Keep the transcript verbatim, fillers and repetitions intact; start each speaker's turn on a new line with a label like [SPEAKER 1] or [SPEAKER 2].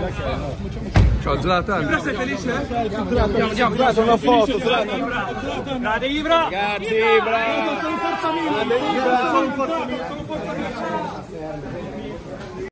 [SPEAKER 1] Ciao Zlatan.
[SPEAKER 2] Ibra, sei felice?
[SPEAKER 1] Andiamo, andiamo, Zlatan, una foto, Zlatan.
[SPEAKER 2] Grande Ibra!
[SPEAKER 1] Ragazzi, Ibra!
[SPEAKER 2] Sono forza Milan!
[SPEAKER 1] Grande Ibra!
[SPEAKER 2] Sono forza Milan!